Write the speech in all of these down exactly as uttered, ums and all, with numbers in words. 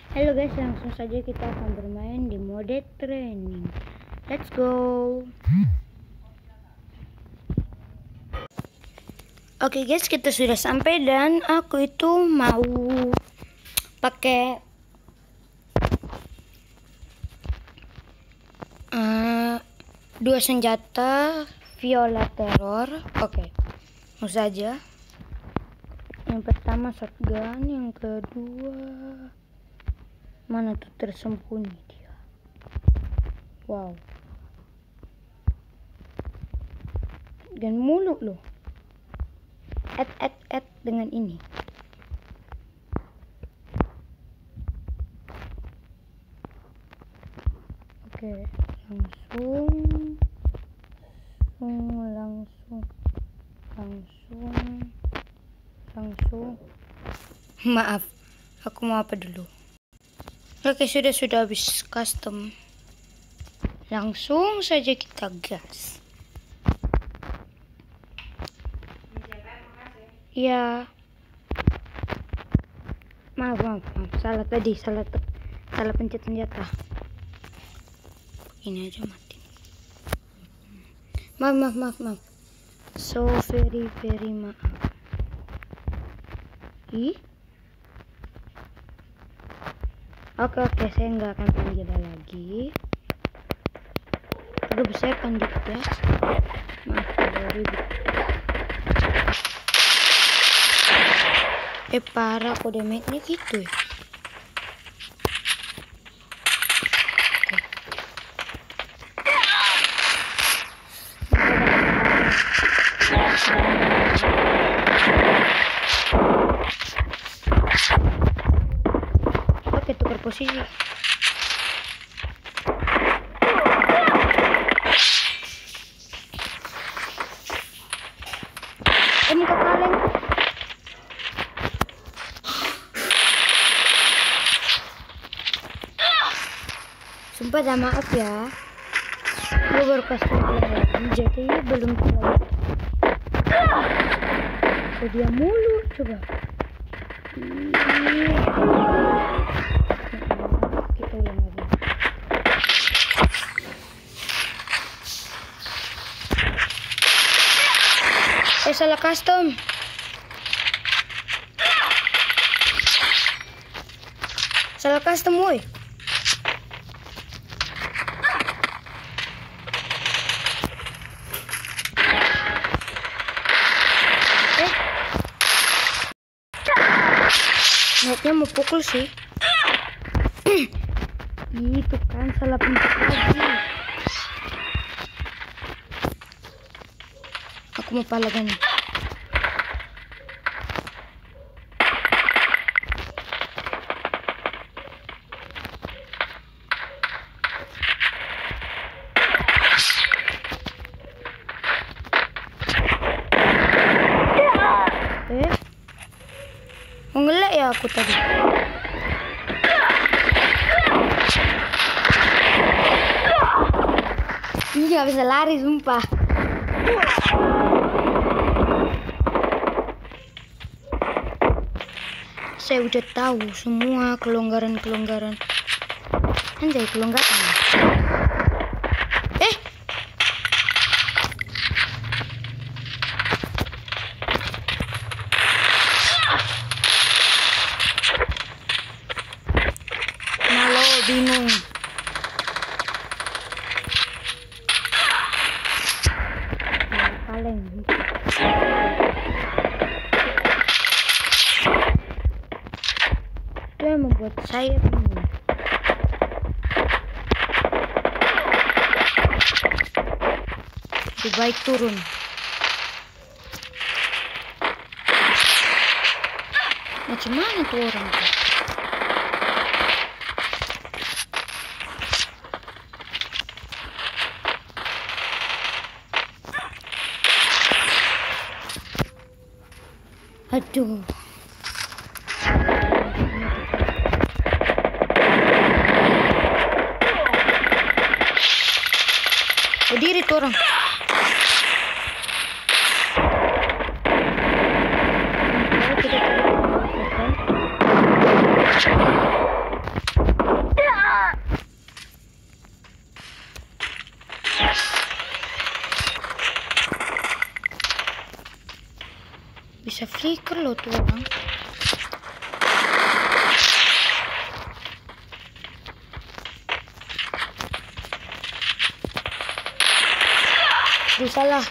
Halo guys, langsung saja kita akan bermain di mode training. Let's go. Oke guys, kita sudah sampai dan aku itu mau pakai uh, dua senjata Viola Terror. Oke, langsung saja. Yang pertama shotgun, yang kedua mana tuh tersembunyi dia. Wow. Dan mulu loh. Add add add dengan ini. Oke, langsung langsung langsung langsung langsung. Maaf, aku mau apa dulu? Oke, sudah sudah habis custom. Langsung saja kita gas. Ya. Maaf, maaf, maaf. Salah tadi, salah salah pencet senjata. Ini aja mati. Maaf, maaf, maaf, maaf. So very very maaf. Ih. Oke oke, saya nggak akan panggil lagi. Aduh, saya pandit ya. Maaf kalau ribut. Eh parah, kok damage-nya gitu ya. Oke, tukar posisi. Eh, muka kaleng. Sumpah dah, maaf ya. Gue baru kasih lagi, jadi belum terlalu. Oh, dia mulu, coba. Kita ulang lagi. Eh, salah custom. Salah custom, woi. Eh. Netnya mau pukul sih. Itu kan salah pencet lagi. Aku mau palagan. Eh, mau ngelek ya aku tadi. Ini nggak bisa lari, sumpah. Saya udah tahu semua kelonggaran-kelonggaran. Anjay, kelonggaran. Eh. Malo, bingung. Kaleng. Itu yang membuat saya bingung. Lebih baik turun. Macam mana tuh orang tuh? Aduh. Berdiri tuh orang. flicker loh tuh orang. Duh, salah.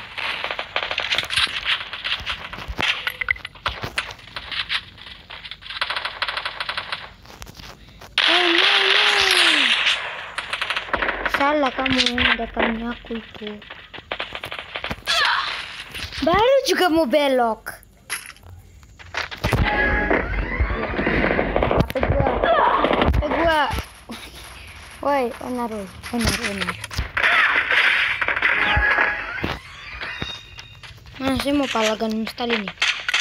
Oh, no, no. Salah kamu datangnya aku itu. Baru juga mau belok. Apa gua? Apa gua? Woi, onar, onar, onar. Nah, saya mau palagan install ini.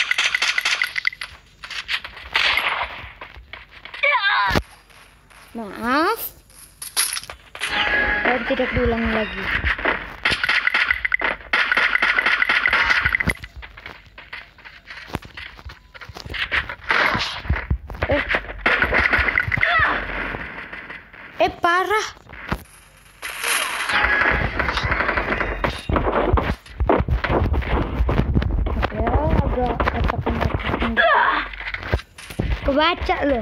Maaf. Dan tidak diulang lagi. Eh. Eh, parah. Kebaca loh.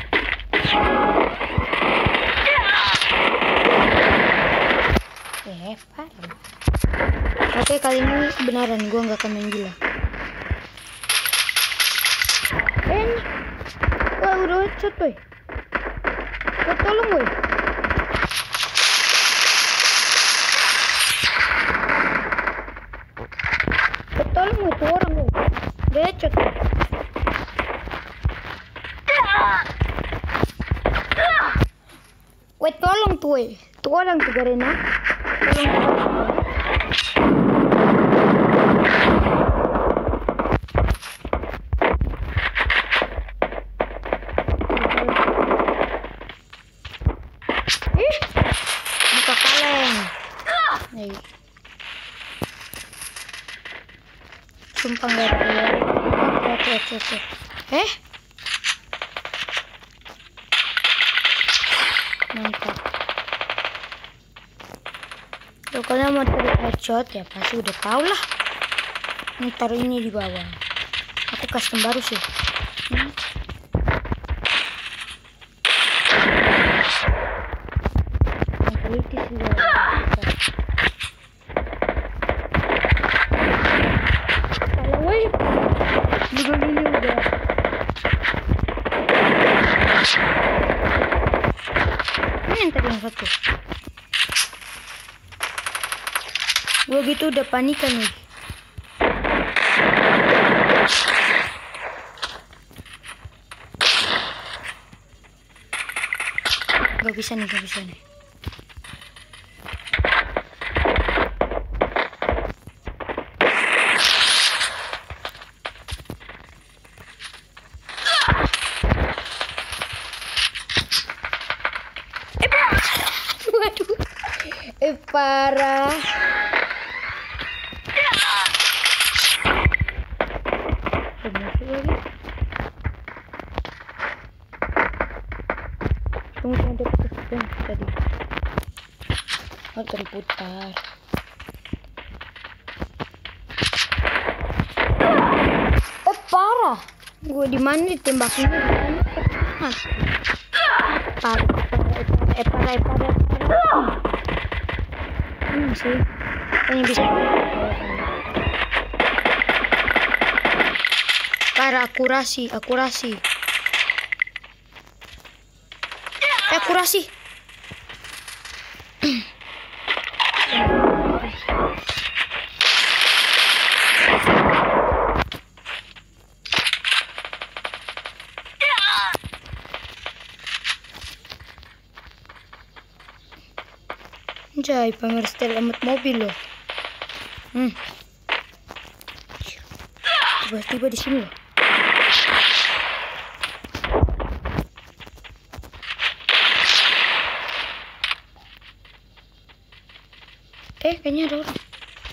Eh, parah. Oke, kali ini beneran gue nggak akan main gila. Eh, ini. Wah, udah headshot, boy. Wah, tolong, boy. Wah, tolong, boy. Tuh orang, boy. Udah headshot, boy. Wait, tolong tuh, weh. Tuh orang tuh Garena. Tolong tuh. Ih, buka kaleng. Nih. Sumpah nggak ada. Oke, oke, oke. Eh? Mantap. Pokoknya mau taruh headshot ya pasti udah tau lah. Ini taruh ini di bawah. Aku custom baru sih. Hmm. Politis juga. Kalau woi, juga ini udah. Yang tadi yang satu gue gitu udah panikan nih. Gak bisa nih, gak bisa nih. Waduh, eh parah. Masuk lagi. Tunggu ada kesukaan tadi. Oh, terputar. Eh parah. Gue di mana ditembakin? Parah, eh parah, eh parah. Hmm sih, ini bisa. Para akurasi, akurasi, eh, akurasi. Jai, pamer setel emot mobil loh. Hmm. Tiba-tiba di sini loh. Eh, kayaknya ada orang.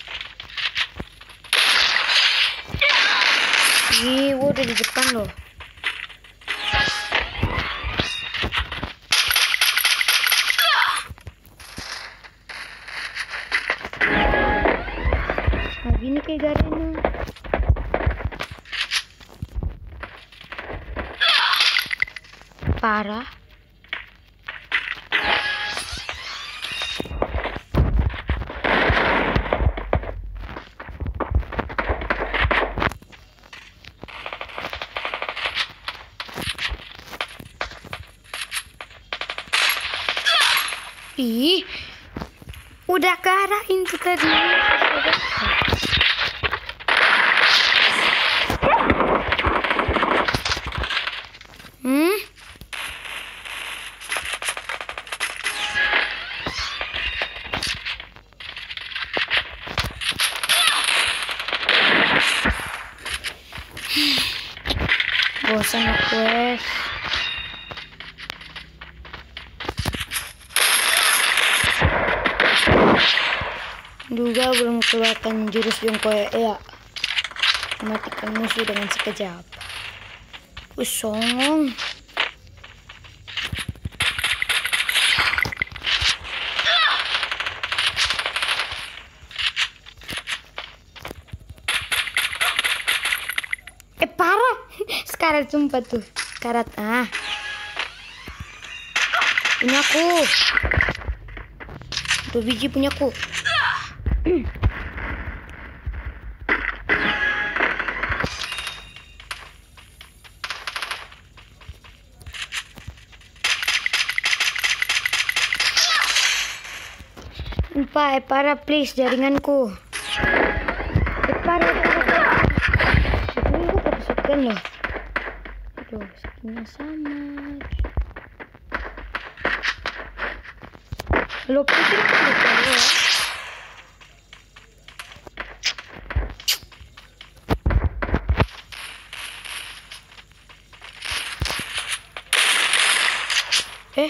Ih, gua udah di depan loh. Nah, gini kayak Garena. parah. Ih, udah ke arah itu tadi. Hmm? Bosan aku, wes. Juga belum keluarkan jurus jongkoe ya. Matikan musuh dengan sekejap. Usong. Eh parah. Sekarang sumpah tuh. Karat ah. Punyaku. Dua biji punyaku. Lupa, eh para please jaringanku. Eh para, ini gue pakai shotgun loh. Aduh, skinnya sama. Lo pikir kan betul ya? Eh?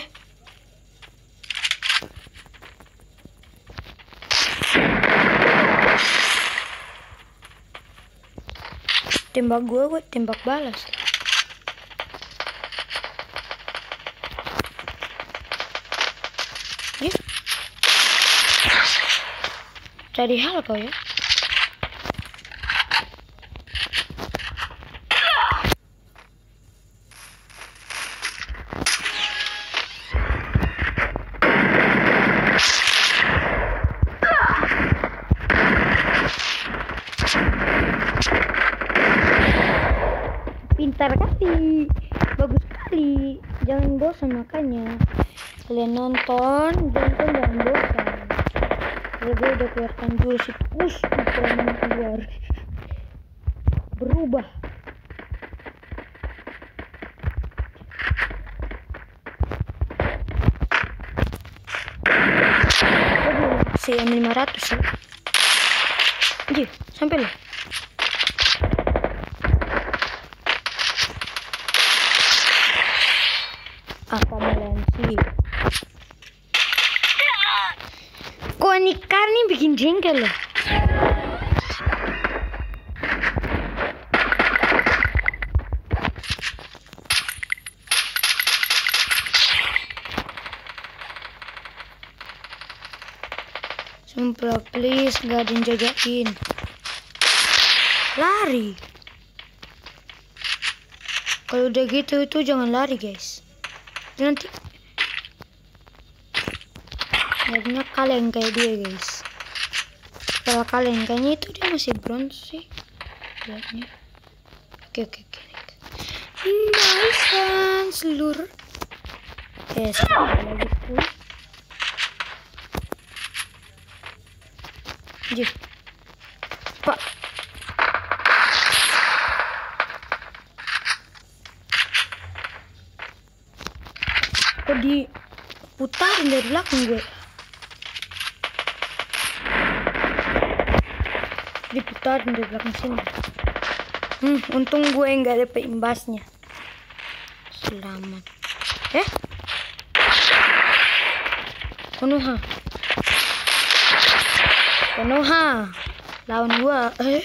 Tembak gue, gue tembak balas. Ya. Cari hal kau ya. Pintar kali, bagus sekali. Jangan bosan makanya. Kalian nonton, jangan jangan bosan. Gue udah keluarkan jurus itu, us, ukuran keluar, berubah. C M lima ratus ya. Anjir, sampai loh. Apa melensi? Kok nikah nih bikin jengkel loh. Sumpah please, gak ada yang jagain. Lari. Kalau udah gitu itu jangan lari guys. Nanti jadinya kalian kayak dia guys. Kalau kalian kayaknya itu dia masih bronze sih lihatnya. Oke oke oke. Barisan seluruh. Eh sekali lagi tuh. Jih. Pak. Kok diputarin dari belakang gue? Diputarin dari belakang sini. Hmm, untung gue nggak ada imbasnya. Selamat. Eh? Konoha. Konoha. Lawan gue. Eh.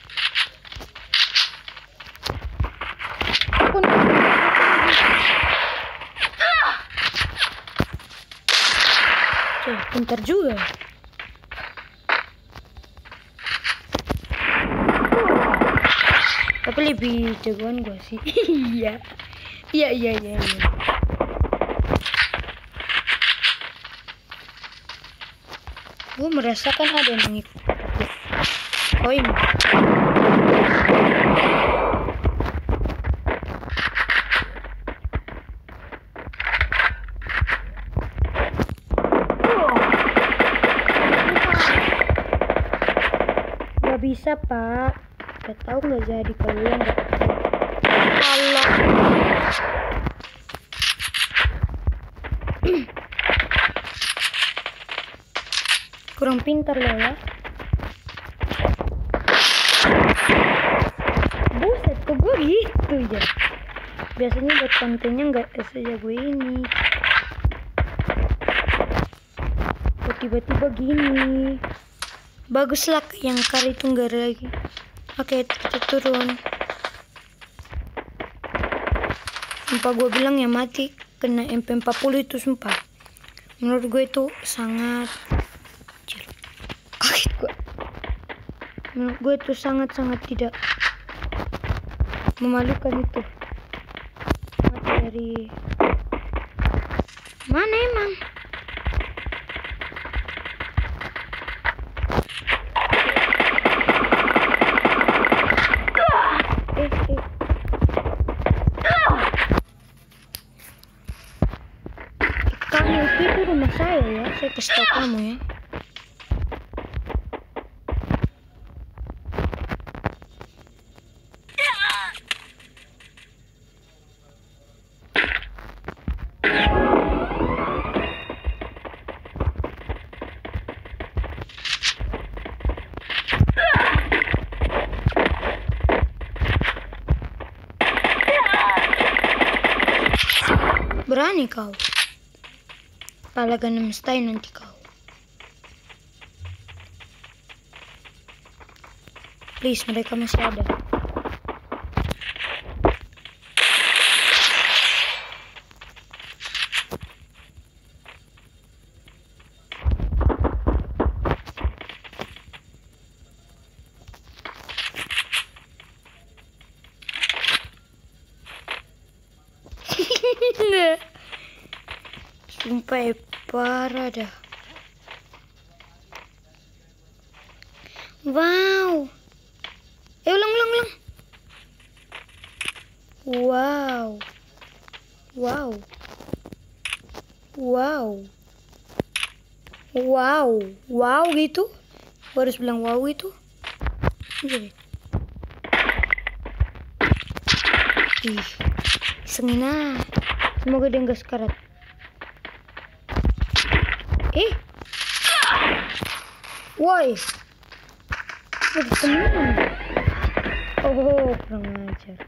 Pintar juga. Tapi lebih jagoan gue sih. Iya. Iya iya iya. iya. Gue merasakan ada yang mengikuti. Oh ini. Gak bisa pak. Gak tahu nggak jadi kalau yang nggak tahu. Allah. Kurang pintar lo ya. Buset, kok gue gitu ya. Biasanya buat kontennya nggak sejago ini. Kok tiba-tiba gini. Baguslah yang kari itu nggak ada lagi. Oke, kita turun. Sumpah gue bilang ya mati kena M P empat puluh itu sumpah. Menurut gue itu sangat kaget gue. Menurut gue itu sangat-sangat tidak memalukan itu. Mati dari mana emang? Eh, eh. Kamu itu rumah saya ya, saya kasih tahu kamu ya. Berani kau. Kepala Gangnam Style nanti kau. Please, mereka masih ada. Sumpah parah dah. Wow. Eh ulang ulang ulang. Wow. Wow. Wow. Wow. Wow gitu. Gue harus bilang wow itu. Jadi. Ih. Sengina. Semoga dia enggak sekarat. Eh, woi, jadi temen. Oh, kurang ajar.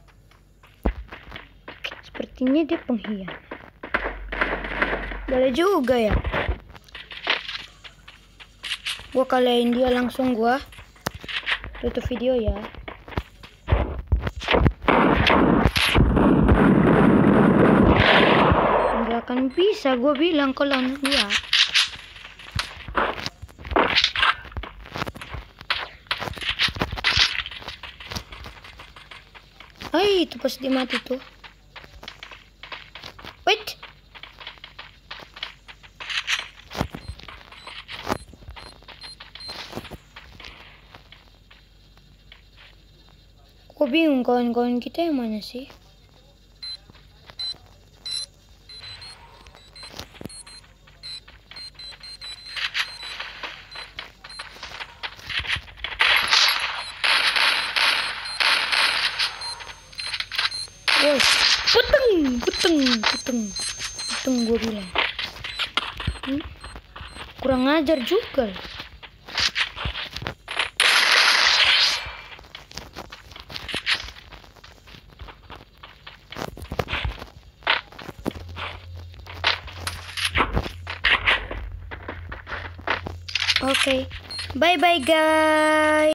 Sepertinya dia pengkhianat. Boleh juga ya. Gua kalahin dia langsung gua tutup video ya. Nggak akan bisa, gua bilang kalau dia. Hai, itu pas dia mati tuh. Wait. Kok bingung kawan-kawan kita yang mana sih? Woi, puteng, puteng, puteng, puteng gue bilang. Hmm? Kurang ajar juga. Oke, okay. Bye bye guys.